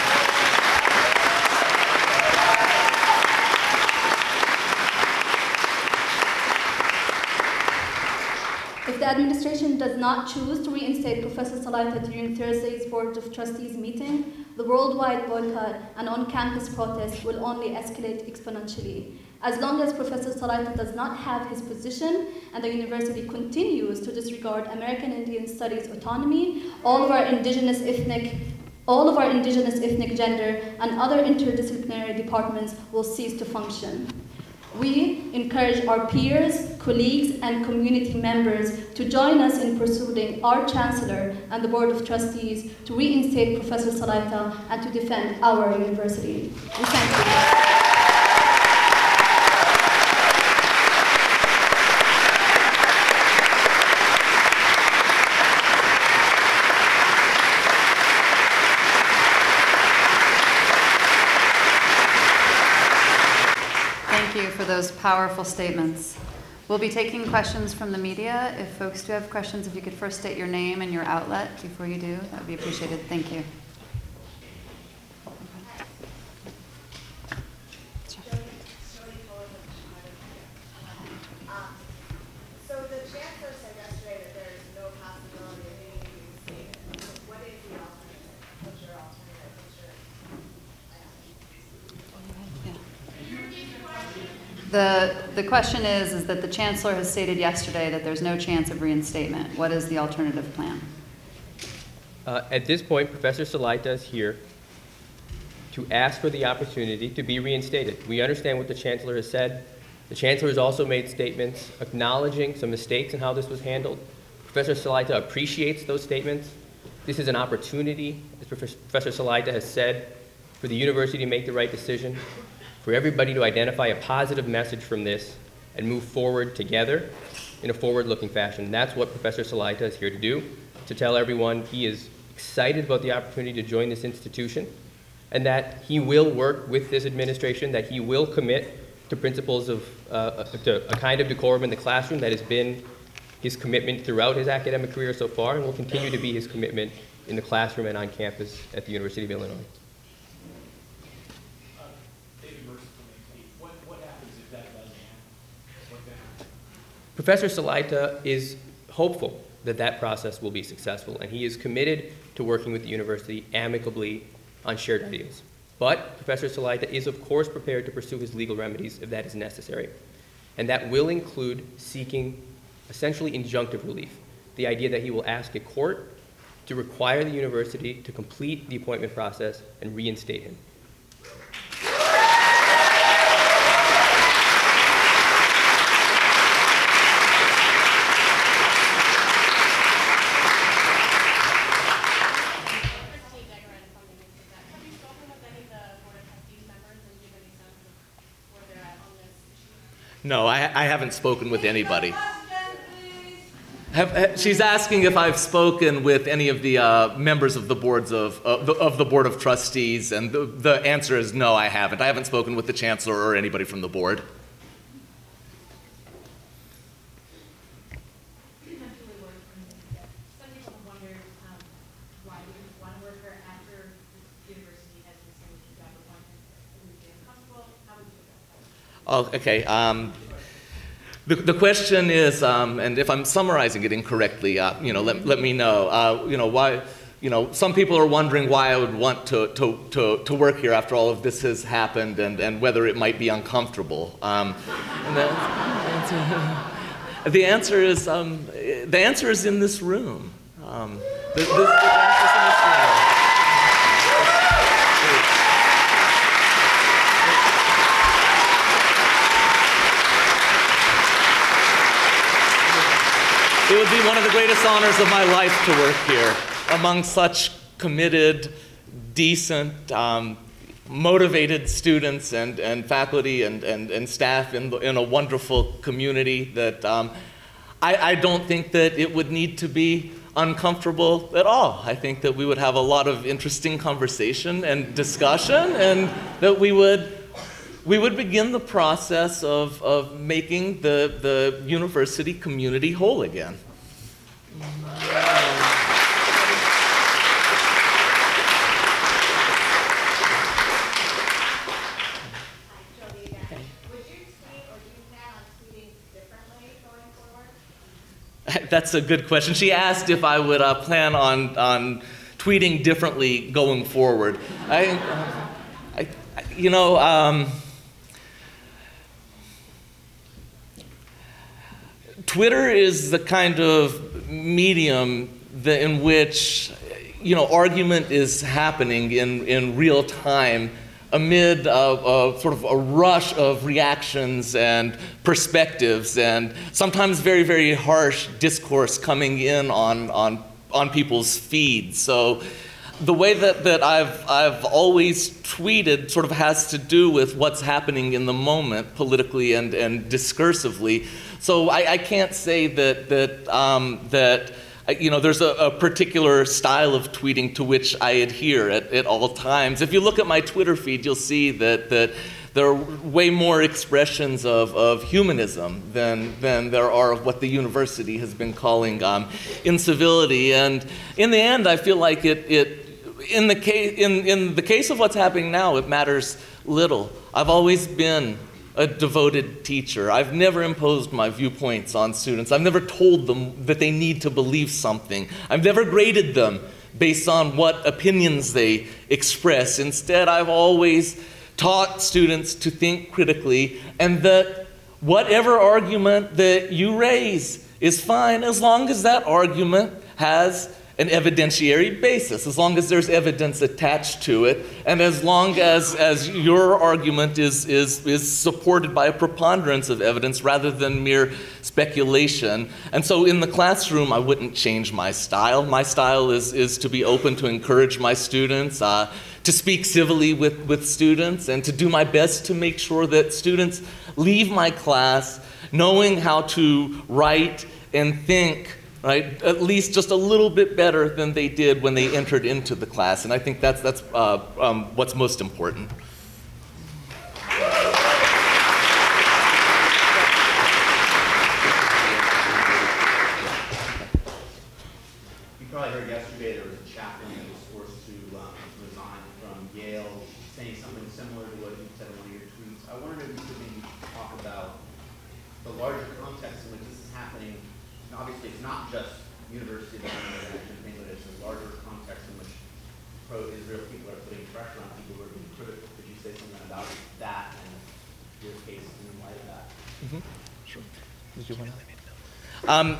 If the administration does not choose to reinstate Professor Salaita during Thursday's Board of Trustees meeting, the worldwide boycott and on-campus protests will only escalate exponentially. As long as Professor Salaita does not have his position and the university continues to disregard American Indian Studies autonomy, all of our indigenous ethnic all of our indigenous ethnic gender and other interdisciplinary departments will cease to function. We encourage our peers, colleagues, and community members to join us in pursuing our Chancellor and the Board of Trustees to reinstate Professor Salaita and to defend our university. We thank you. For those powerful statements. We'll be taking questions from the media. If folks do have questions, if you could first state your name and your outlet before you do, that would be appreciated. Thank you. The, the question is, is that the Chancellor has stated yesterday that there's no chance of reinstatement. What is the alternative plan? Uh, at this point, Professor Salaita is here to ask for the opportunity to be reinstated. We understand what the Chancellor has said. The Chancellor has also made statements acknowledging some mistakes in how this was handled. Professor Salaita appreciates those statements. This is an opportunity, as Professor Salaita has said, for the university to make the right decision, for everybody to identify a positive message from this and move forward together in a forward-looking fashion. That's what Professor Salaita is here to do, to tell everyone he is excited about the opportunity to join this institution, and that he will work with this administration, that he will commit to principles of uh, to a kind of decorum in the classroom that has been his commitment throughout his academic career so far, and will continue to be his commitment in the classroom and on campus at the University of Illinois. Uh, David Mercer from A P. What, what happens if that doesn't happen? What then? Professor Salaita is hopeful that that process will be successful, and he is committed to working with the university amicably on shared ideals. But Professor Salaita is, of course, prepared to pursue his legal remedies if that is necessary. And that will include seeking essentially injunctive relief, the idea that he will ask a court to require the university to complete the appointment process and reinstate him. No, I, I haven't spoken with anybody. Have, have, she's asking if I've spoken with any of the uh, members of the boards of, uh, the, of the Board of Trustees, and the, the answer is no, I haven't. I haven't spoken with the Chancellor or anybody from the board. Oh, okay. Um, the, the question is, um, and if I'm summarizing it incorrectly, uh, you know, let, let me know. Uh, you know, why? You know, some people are wondering why I would want to to to, to work here after all of this has happened, and, and whether it might be uncomfortable. Um, and the, the answer is um, the answer is in this room. Um, the, the, the answer is in this room. It would be one of the greatest honors of my life to work here among such committed, decent, um, motivated students and, and faculty and, and, and staff in, the, in a wonderful community that um, I, I don't think that it would need to be uncomfortable at all. I think that we would have a lot of interesting conversation and discussion, and that we would we would begin the process of, of making the, the university community whole again. That's a good question. She asked if I would uh, plan on, on tweeting differently going forward. I, I, you know, um, Twitter is the kind of medium that in which, you know, argument is happening in, in real time amid a, a sort of a rush of reactions and perspectives, and sometimes very, very harsh discourse coming in on, on, on people's feeds. So the way that, that I've, I've always tweeted sort of has to do with what's happening in the moment politically and, and discursively. So I, I can't say that, that, um, that you know, there's a, a particular style of tweeting to which I adhere at, at all times. If you look at my Twitter feed, you'll see that, that there are way more expressions of, of humanism than, than there are of what the university has been calling um, incivility. And in the end, I feel like it, it in, the case, in, in the case of what's happening now, it matters little. I've always been a devoted teacher. I've never imposed my viewpoints on students. I've never told them that they need to believe something. I've never graded them based on what opinions they express. Instead, I've always taught students to think critically, and that whatever argument that you raise is fine as long as that argument has an evidentiary basis, as long as there's evidence attached to it, and as long as, as your argument is, is, is supported by a preponderance of evidence rather than mere speculation. And so in the classroom, I wouldn't change my style. My style is, is to be open to encourage my students, uh, to speak civilly with, with students, and to do my best to make sure that students leave my class knowing how to write and think right, at least just a little bit better than they did when they entered into the class. And I think that's, that's uh, um, what's most important. You probably heard yesterday there was a chaplain that was forced to um, resign from Yale, saying something similar to what you said in one of your tweets. I wondered if you could maybe talk about the larger context in which this is happening. And obviously, it's not just University of Urbana-Champaign, but it's a larger context in which pro-Israel people are putting pressure on people who are being critical. Could you say something about that and your case in light of that? Mm-hmm. Sure. Did you want to? Um,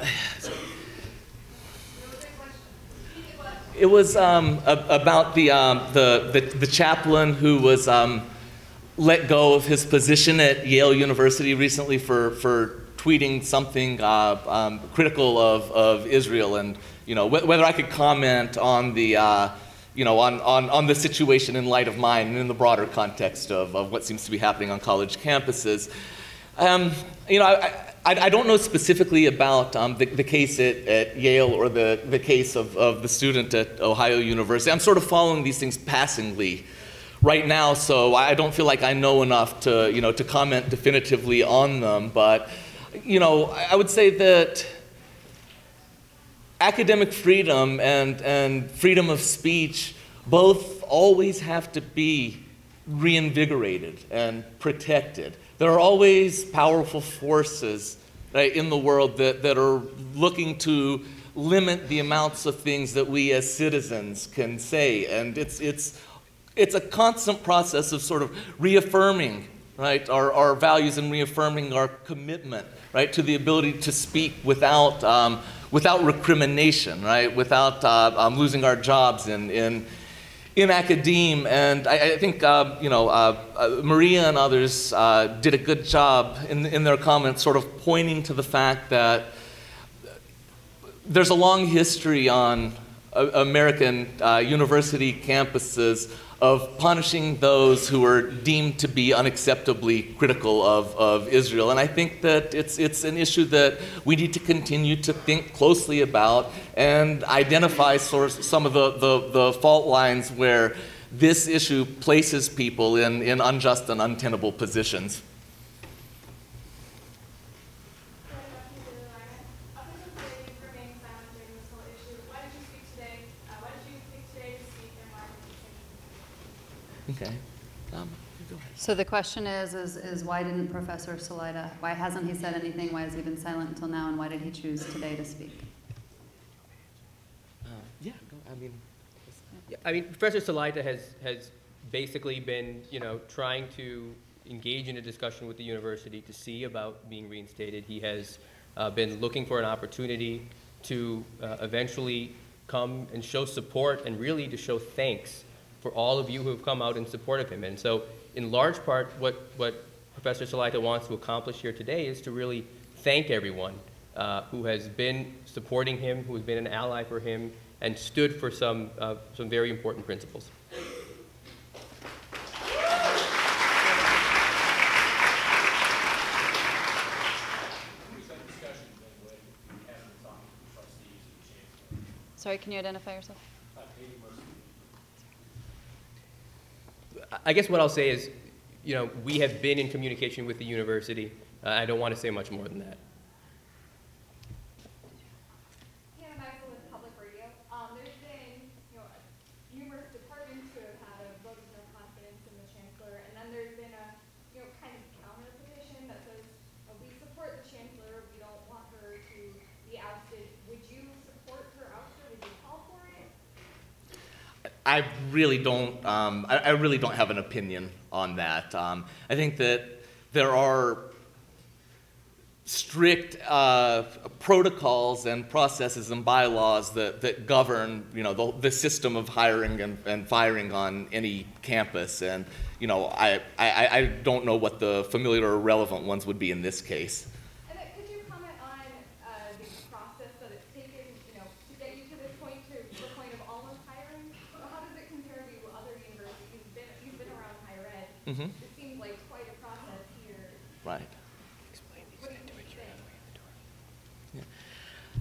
It was um, about the, um, the, the, the chaplain who was um, let go of his position at Yale University recently for, for tweeting something uh, um, critical of, of Israel, and you know, wh whether I could comment on the, uh, you know, on, on, on the situation in light of mine and in the broader context of, of what seems to be happening on college campuses. Um, you know, I, I, I don't know specifically about um, the, the case at, at Yale or the, the case of, of the student at Ohio University. I'm sort of following these things passingly right now, so I don't feel like I know enough to, you know, to comment definitively on them. But, you know, I would say that academic freedom and, and freedom of speech both always have to be reinvigorated and protected. There are always powerful forces, right, in the world that, that are looking to limit the amounts of things that we as citizens can say. And it's, it's, it's a constant process of sort of reaffirming, right, our, our values and reaffirming our commitment, right, to the ability to speak without, um, without recrimination, right, without uh, um, losing our jobs in, in, in academia. And I, I think, uh, you know, uh, uh, Maria and others uh, did a good job in, in their comments sort of pointing to the fact that there's a long history on uh, American uh, university campuses of punishing those who are deemed to be unacceptably critical of, of Israel. And I think that it's, it's an issue that we need to continue to think closely about and identify sort of some of the, the, the fault lines where this issue places people in, in unjust and untenable positions. Okay. Um, go ahead. So the question is, is, is why didn't Professor Salaita, why hasn't he said anything? Why has he been silent until now? And why did he choose today to speak? Uh, yeah, go, I mean. Yeah, I mean, Professor Salaita has, has basically been, you know, trying to engage in a discussion with the university to see about being reinstated. He has uh, been looking for an opportunity to uh, eventually come and show support and really to show thanks for all of you who have come out in support of him. And so, in large part, what, what Professor Salaita wants to accomplish here today is to really thank everyone uh, who has been supporting him, who has been an ally for him, and stood for some, uh, some very important principles. Sorry, can you identify yourself? I guess what I'll say is, you know, we have been in communication with the university. Uh, I don't want to say much more than that. Hannah Maxwell with Public Radio. Um, there's been, you know, numerous departments who have had a vote of no confidence in the chancellor, and then there's been a, you know, kind of counter petition that says, oh, we support the chancellor, we don't want her to be ousted. Would you support her ouster? Would you call for it? I really don't. Um, I, I really don't have an opinion on that. Um, I think that there are strict uh, protocols and processes and bylaws that, that govern, you know, the, the system of hiring and, and firing on any campus. And you know, I, I, I don't know what the familiar or relevant ones would be in this case. And then could you comment on uh, the process that it's taken, you know, to get you to this point, to the point of almost hiring? How does it compare to other universities? You've been, you've been around higher ed. Mm-hmm. It seems like quite a process here. Right. What do you think?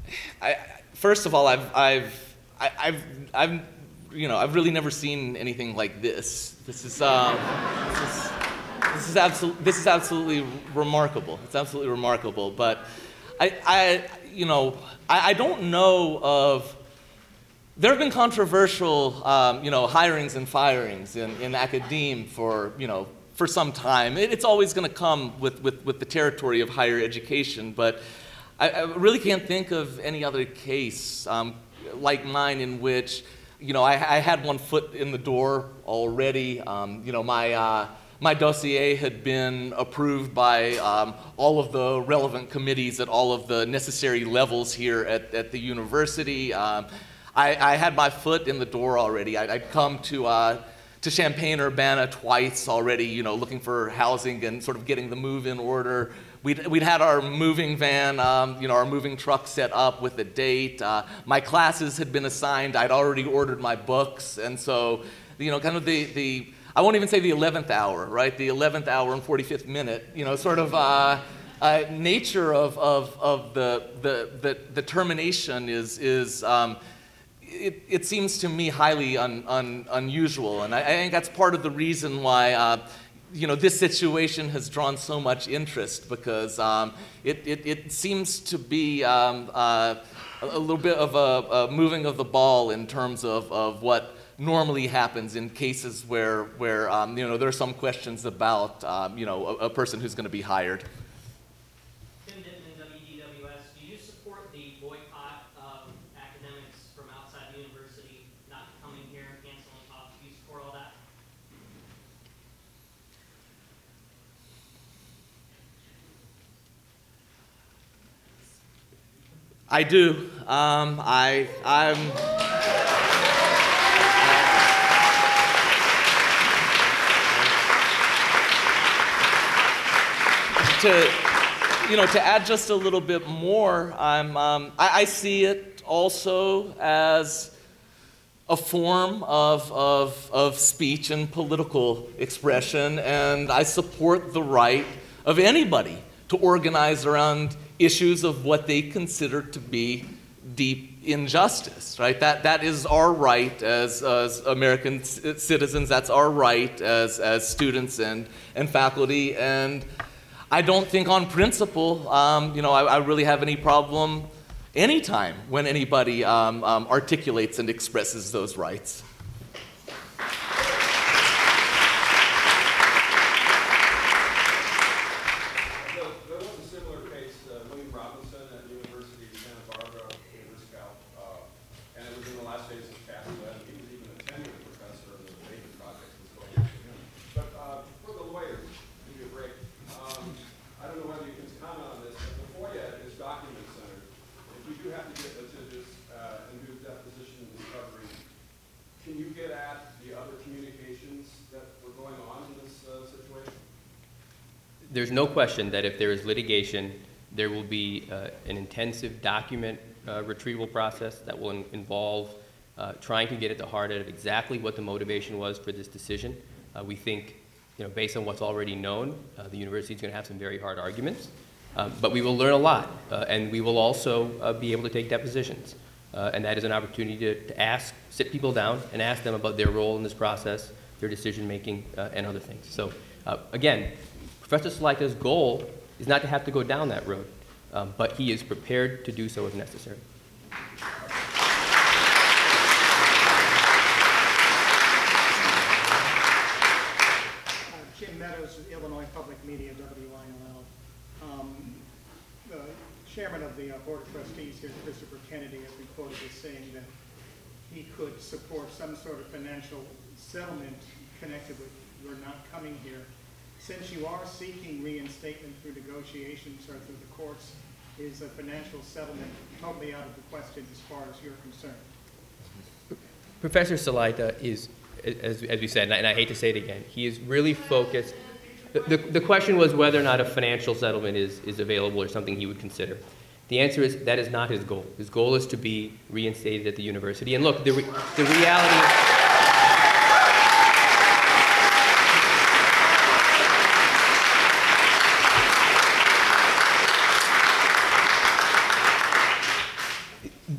I, first of all, I've, I've, I, I've, I've, you know, I've really never seen anything like this. This is, um, this is, this is absolutely, this is absolutely remarkable. It's absolutely remarkable. But I, I, you know, I, I don't know of. There have been controversial, um, you know, hirings and firings in, in academia for, you know, for some time. It, it's always going to come with, with, with the territory of higher education, but I, I really can't think of any other case um, like mine in which, you know, I, I had one foot in the door already. Um, you know, my, uh, my dossier had been approved by um, all of the relevant committees at all of the necessary levels here at, at the university. Um, I, I had my foot in the door already. I'd, I'd come to, uh, to Champaign, Urbana twice already, you know, looking for housing and sort of getting the move in order. We'd, we'd had our moving van, um, you know, our moving truck set up with a date. Uh, my classes had been assigned. I'd already ordered my books. And so, you know, kind of the, the I won't even say the eleventh hour, right? The eleventh hour and forty-fifth minute, you know, sort of uh, uh, nature of, of, of the, the, the, the termination is, is um, It, it seems to me highly un, un, unusual, and I, I think that's part of the reason why uh, you know, this situation has drawn so much interest, because um, it, it, it seems to be um, uh, a little bit of a, a moving of the ball in terms of, of what normally happens in cases where, where um, you know, there are some questions about um, you know, a, a person who's going to be hired. I do. Um, I, I'm. to, you know, to add just a little bit more, I'm. Um, I, I see it also as a form of, of, of speech and political expression, and I support the right of anybody to organize around issues of what they consider to be deep injustice, right? That, that is our right as, as American citizens, that's our right as, as students and, and faculty, and I don't think on principle, um, you know, I, I really have any problem anytime when anybody um, um, articulates and expresses those rights. There's no question that if there is litigation, there will be uh, an intensive document uh, retrieval process that will in involve uh, trying to get at the heart of exactly what the motivation was for this decision. Uh, we think, you know, based on what's already known, uh, the university is going to have some very hard arguments, um, but we will learn a lot, uh, and we will also uh, be able to take depositions. Uh, and that is an opportunity to, to ask, sit people down and ask them about their role in this process, their decision making, uh, and other things. So uh, again, Professor Salaita's goal is not to have to go down that road, um, but he is prepared to do so if necessary. Jim Meadows, Illinois Public Media, W I L L. Um, the chairman of the uh, Board of Trustees here, Christopher Kennedy, has been quoted as saying that he could support some sort of financial settlement connected with your not coming here. Since you are seeking reinstatement through negotiations or through the courts, is a financial settlement totally out of the question as far as you're concerned? Professor Salaita is, as, as we said, and I hate to say it again, he is really focused. The, the, the question was whether or not a financial settlement is, is available or something he would consider. The answer is that is not his goal. His goal is to be reinstated at the university. And look, the, re, the reality is,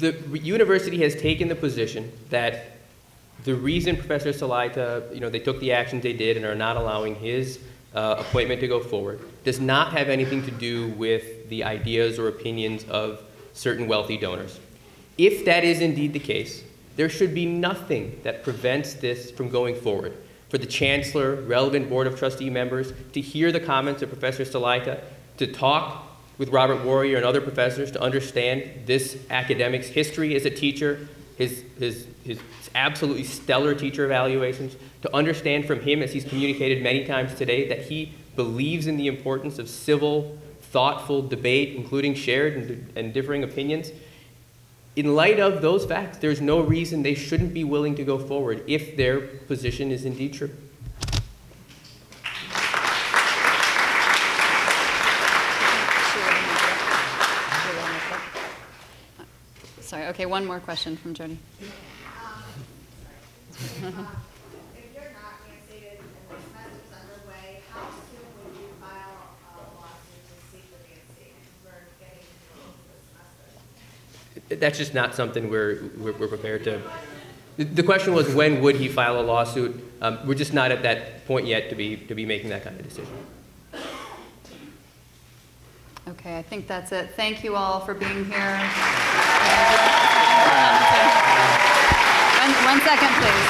the university has taken the position that the reason Professor Salaita, you know, they took the actions they did and are not allowing his uh, appointment to go forward does not have anything to do with the ideas or opinions of certain wealthy donors. If that is indeed the case, there should be nothing that prevents this from going forward. For the chancellor, relevant board of trustee members, to hear the comments of Professor Salaita, to talk with Robert Warrior and other professors to understand this academic's history as a teacher, his, his, his absolutely stellar teacher evaluations, to understand from him, as he's communicated many times today, that he believes in the importance of civil, thoughtful debate, including shared and, and differing opinions. In light of those facts, there's no reason they shouldn't be willing to go forward if their position is indeed true. Sorry, okay, one more question from Jody. Um, if you're not reinstated and the semester's underway, how soon would you file a lawsuit to seek the reinstatement? We're getting into the semester. That's just not something we're, we're, we're prepared to. The, the question was, when would he file a lawsuit? Um, we're just not at that point yet to be, to be making that kind of decision. Okay, I think that's it. Thank you all for being here. One, one second, please.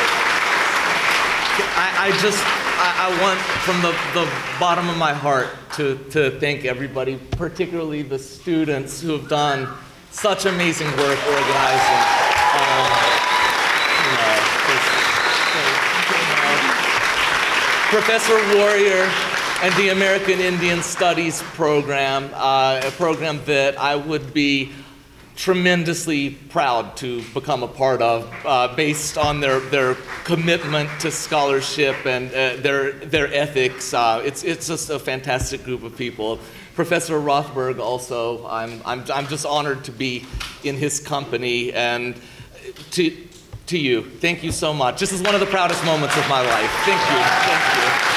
I, I just, I, I want from the, the bottom of my heart to, to thank everybody, particularly the students who have done such amazing work organizing. Um, you know, this, you know, Professor Warrior and the American Indian Studies program, uh, a program that I would be tremendously proud to become a part of, uh, based on their, their commitment to scholarship and uh, their, their ethics. Uh, it's, it's just a fantastic group of people. Professor Rothberg also, I'm, I'm, I'm just honored to be in his company, and to, to you, thank you so much. This is one of the proudest moments of my life. Thank you, thank you.